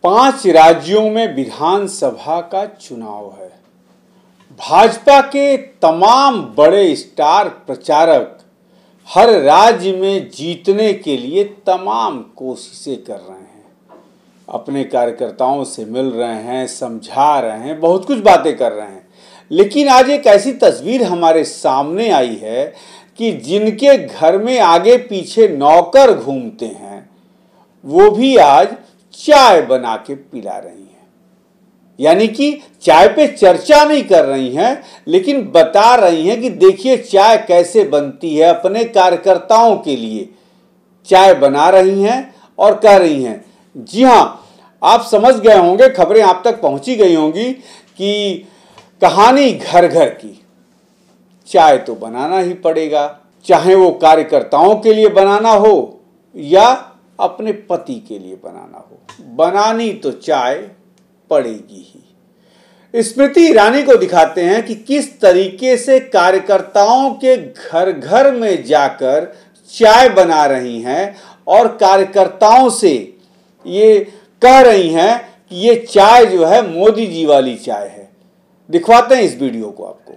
5 राज्यों में विधानसभा का चुनाव है। भाजपा के तमाम बड़े स्टार प्रचारक हर राज्य में जीतने के लिए तमाम कोशिशें कर रहे हैं, अपने कार्यकर्ताओं से मिल रहे हैं, समझा रहे हैं, बहुत कुछ बातें कर रहे हैं। लेकिन आज एक ऐसी तस्वीर हमारे सामने आई है कि जिनके घर में आगे पीछे नौकर घूमते हैं वो भी आज चाय बना के पिला रही हैं। यानी कि चाय पे चर्चा नहीं कर रही हैं, लेकिन बता रही हैं कि देखिए चाय कैसे बनती है। अपने कार्यकर्ताओं के लिए चाय बना रही हैं और कह रही हैं, जी हाँ, आप समझ गए होंगे, खबरें आप तक पहुंची गई होंगी कि कहानी घर घर की। चाय तो बनाना ही पड़ेगा, चाहे वो कार्यकर्ताओं के लिए बनाना हो या अपने पति के लिए बनाना हो, बनानी तो चाय पड़ेगी ही। स्मृति ईरानी को दिखाते हैं कि किस तरीके से कार्यकर्ताओं के घर घर में जाकर चाय बना रही हैं और कार्यकर्ताओं से ये कह रही हैं कि ये चाय जो है मोदी जी वाली चाय है। दिखवाते हैं इस वीडियो को आपको।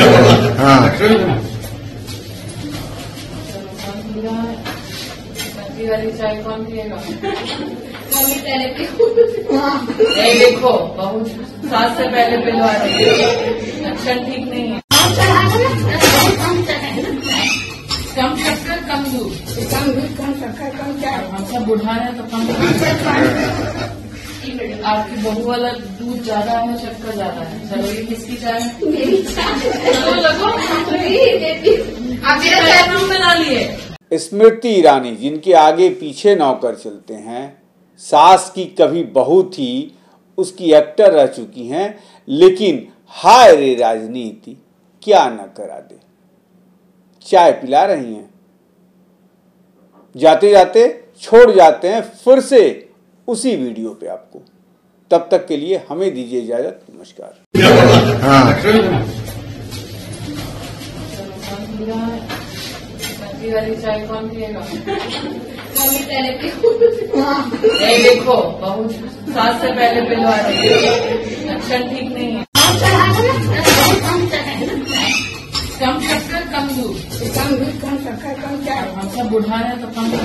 वाली चाय कौन पिएगा? देखो बहुत सास से पहले पिलवा रही है, लक्षण ठीक नहीं है। कम शक्कर कम दूध, कम शक्कर कम चाय। हम सब बुढ़ा हैं तो कम। आपकी बहू वाला दूध ज्यादा है, शक्कर ज्यादा है। चलो ये किसकी चाय है? मेरी चाय। चलो लगो आप मेरा चाय हम बना लिए। स्मृति ईरानी जिनके आगे पीछे नौकर चलते हैं, सास की कभी बहू थी, उसकी एक्टर रह चुकी हैं, लेकिन हाय रे राजनीति क्या न करा दे। चाय पिला रही हैं, जाते जाते छोड़ जाते हैं फिर से उसी वीडियो पे आपको। तब तक के लिए हमें दीजिए इजाजत, नमस्कार। वाली चाय कौन पिएगा? देखो बहुत सास से पहले पिलवा रही है, लक्षण ठीक नहीं है। कम शक्कर कम दूध, कम शक्कर कम चाय। हम सब बुढ़ा हैं तो कम।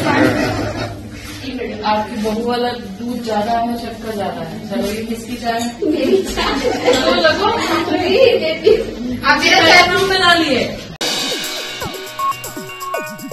आपकी बहू वाला दूध ज्यादा है, शक्कर ज्यादा है। चलो ये किसकी चाय है? मेरी चाय। चलो लगो आप मेरा चाय हम बना लिए।